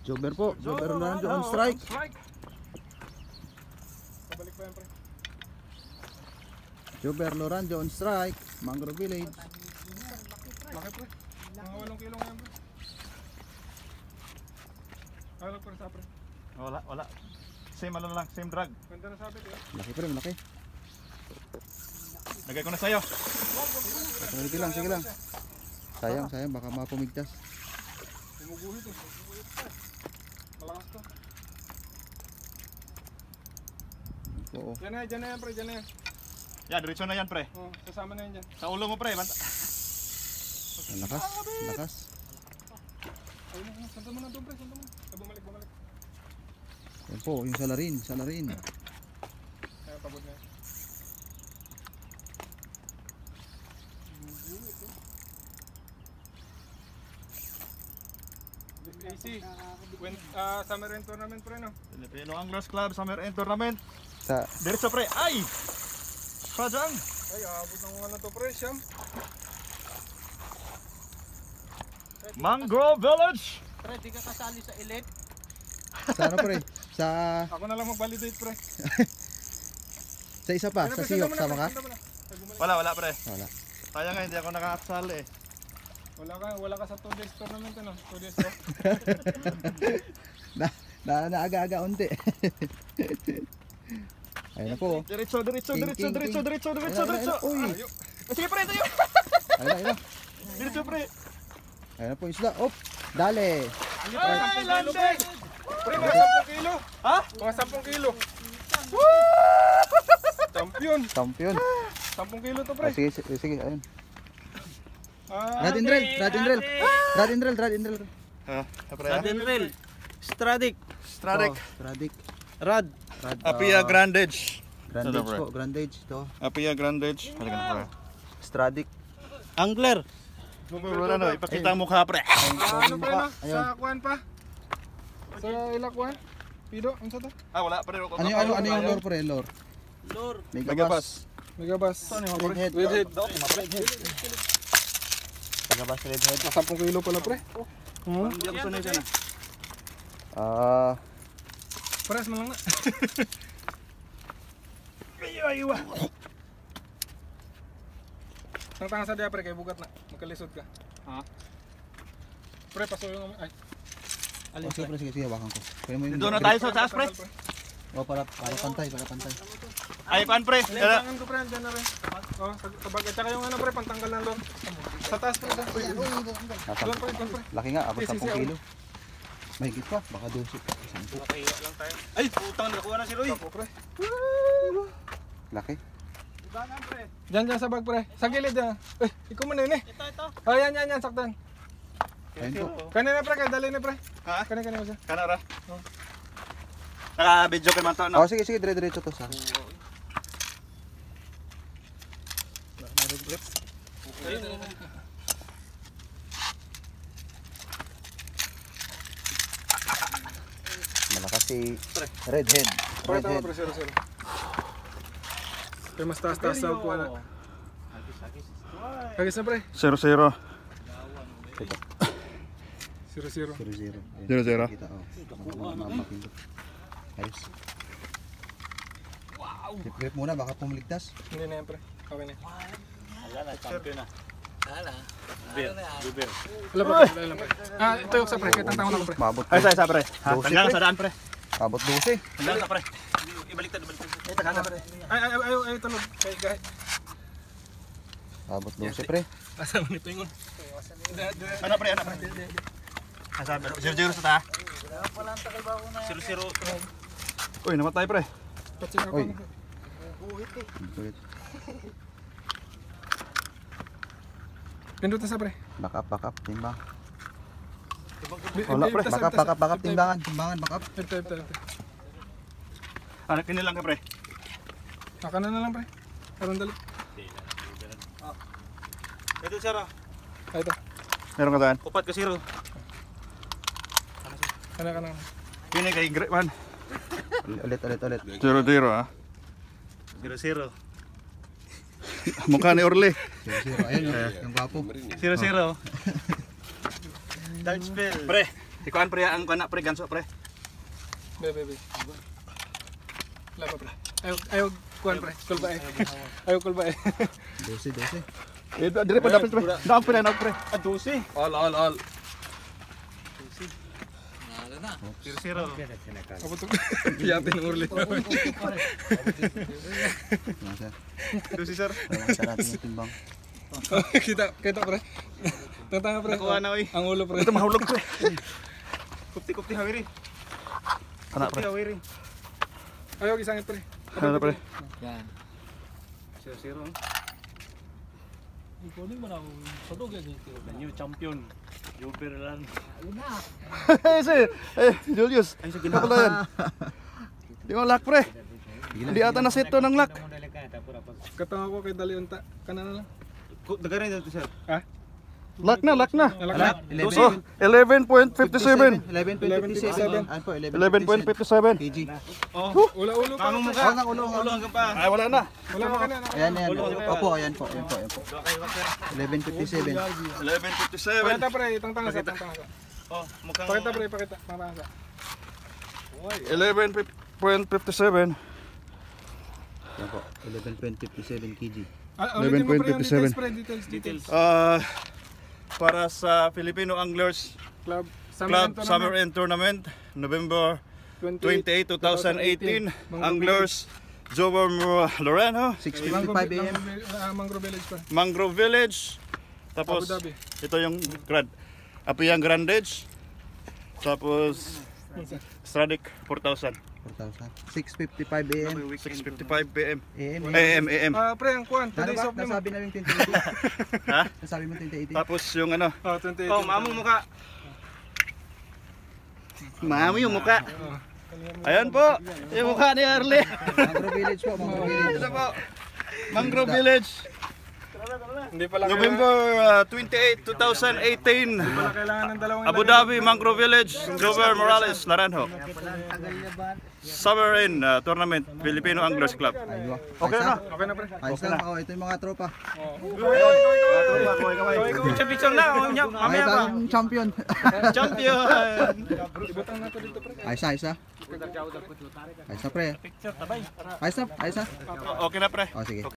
Jobber po. Jobber Loranjo on strike. Pabalik pa yan, pre. Jobber Loranjo on strike. Mangrove Village. Laki, pre. Mga 8 kilo ngayon, pre. Alag, pre, sa pre. Wala. Same ano lang, same drag. Ganda na sabi, eh. Laki pre, malaki. Lagay ko na sa'yo. Sige lang. Sayang, baka mapumigtas. Tumuguhit, eh. Malakas to. Oo. Diyan na yan, pre, diyan na yan. Yan, diretso na yan, pre. Oh, sasama na yan dyan. Sa ulo mo, pre. Lakas. Ayun na, santa mo na doon, pre, santa mo. Ay, bumalik. Yan po, yung salarin. Ay, pabot na yan. AC, Summer End Tournament, pre, no? Filipino Anglers Club Summer End Tournament. Sa Diretso, pre. Ay! Sajang! Ay, abot ng ano to, pre, siyam. Mangrove Village! Pre, di ka kasali sa elite. sa ano pre? Sa Ako na lang mag-validate, pre. sa isa pa, sa Siyok sama ka? Wala, pre. Wala. Kaya nga, hindi ako nakakasali eh. Wala ka sa 2 days tournament, ano? 2 days to. Naaga-aga unti. Ayun na po. Diretso. Uy. Sige, pre, tayo! Ayun. Diretso, pre. Ayun na po isla. Op. Dale. Ay, landing! Pre, mga 10 kilo. Ha? Mga 10 kilo. Champion. Champion. 10 kilo to, pre. Sige, ayun. Ah, Rad and drill. Ha, pre. Sudden rail. Stradic. Stradik. Stradik. Rad. Apia Grandage. Grandage Ito, pre. po, Grandage to. Apia Grandage. Halika na, pre. Stradik. Angler. Wala na, ipakita ang mukha, pre. ano, pre, no? Ayun. Sa kuwan pa. Sa ilakwan. Pido, ano sa to? Wala, pre. Ano yung lore pre? Lore. Lure. Megabus. Megabus. Redhead. Redhead. Megabus redhead. Mga 10 kilo pala, pre. Hindi ako sanay dyan, Pares mo lang na. Tangtangan sa diya, pre, kay bugat na. Magkalisod ka. Ha? Pre, pasuyo nga mo. Ay. Sige, wakan ko. Kaya mo Doon na tayo sa taas, pre. Oh, para pantay. Ay, paan, pre. Tangan ko, pre, andyan na rin. Oh, sa bagay. Tsaka yung ano, pre, pantanggal ng lor. Sa taas, pre. Doon, pre, doon, pre. Laki nga, abot Sige, 10 kilo. Mahigit pa, baka 12. Nakahiya lang tayo. Ay, putang, nakuha na si Roy. Tapo, pre. Laki. Diyan sa bag, pre. Sa gilid, yan. Eh, ikaw mo na yun, eh. Ito. Oh, yan, saktan. Ayun po. Kanina, pre, dali na, pre. Ha? Kanina mo siya. Kanara. Naka-video kay Manto, no? Oh, sige, diretso to sa. Malakas si Redhead. Pre, tama, pre, 0-0. Pre, mas taas-taas sa kuha na. Hagis na, pre. 0-0. 0-0. 0-0. 0-0. Kita, oh. Mapapindot. Ayos. Wow! Grip muna, baka pumiligtas. Hindi na yan, pre. Okay na. Wala na, champion na. Wala. Wala pa, pre. Ah, ito yung sa pre. Kaya tangtangan ako, pre. Mabot. Ay, sa pre. Ha? 12, Tanggang pre. sa daan, pre. Mabot 12. Tanggang sa pre. Ibaliktad. Ay, tanggang sa pre. Ay, tulog. Kaya, gahit. Mabot 12, pre. Asa mo nito yung Ano, pre? Asa, 0-0 sa ta. Wala ang takal ba ako na 0-0. Uy, namatay, pre. Patsing ako. Uy. buhit eh. Ulit. Pindot na sa pre. Back up, timbang. Bi- Wala bi- pre, tas- back tas- up, timbangan, back up. Ito. Ano, kinilang ka, pre? Naka na lang pre. Parang dali. Ito, Siro. Ay, ito. Meron ka daan? Upat ka zero. Kana. Kini kay Great One. Ulit. 0-0, ha? 0-0. Mukha ni Orly. 0-0, ayun yung gwapo. 0-0. Dutch Bell. Pre, Ikuan pre ang kana pre ganso pre. Be. Lama pre. Ayaw kuan pre. Kulba eh. Ayaw kulba eh. 12. Dire pa dapat pre. Naog pre. 12. All. Zero. Abot ko. Yatin ng urli. Nasa. 12 sir. Sarap ng timbang. Kita pre. Tantanga pre. Nakuha na, oy. Ang ulo pre. Ito mahulog pre. Kupti hawiri. Kana pre. Hawiri. Ayaw isangit pre. Kana pre. Yan. Zero. New champion. Jupiter lang. Si Julius. Ay sa ginawa. Di mo lock pre. Hindi ata na set to ng lock. Katanga ko kay Dali unta. Kana na lang. Dagarin dito sir. Ha? Lock na. Nalak. 11.57. 11.57. Ano po? 11.57. kg. Oh. Ulo pa. Kamong mukha. Ulo hanggang pa. Ay wala na. Wala pa kana. Ayan. Opo, ayan po. 11.57. 11.57. Pakita pre, tangtanga sa. Oh, mukhang Pakita pre, pakita. Tangtanga sa. 11.57. Yan po. 11.57 kg. Ulitin mo pre yung 11.57. details pre, details. Para sa Filipino Anglers Club Summer End Tournament, November 28, 2018. Anglers Jover Loreno, 6:55 AM. Mangrove Village pa. Mangrove Village. Tapos Abu Dhabi. ito yung Apiyang Grandage. Tapos Stradic 4,000. 6:55 AM. 6:55 PM. AM. AM. Pre, ang kuan, Ano today's ba? off mo. Nasabi namin 2018. Ha? Nasabi mo 2018. Tapos yung ano, Oh, 28. Oh, mamong mukha. mami yung muka. Ayan po, yung mukha ni Arlie. Mangrove Village po, Mangrove Village. Ito po, Mangrove Village. Hindi pala November 28, 2018. Wala kailangan ng dalawang Abu Dhabi, Mangrove Village, Jover Morales, Naranjo. Summer End Tournament, Filipino Anglers Club. Okay na. Okay na pre. Ayos na. Oh, ito yung mga tropa. Picture na. Oh, Ay, mamaya pa. bagong champion. Champion! Ibutang na to dito pre. Ayos na. Ayos na pre. Picture, tabay. Ayos na. Okay na pre. Oh, sige.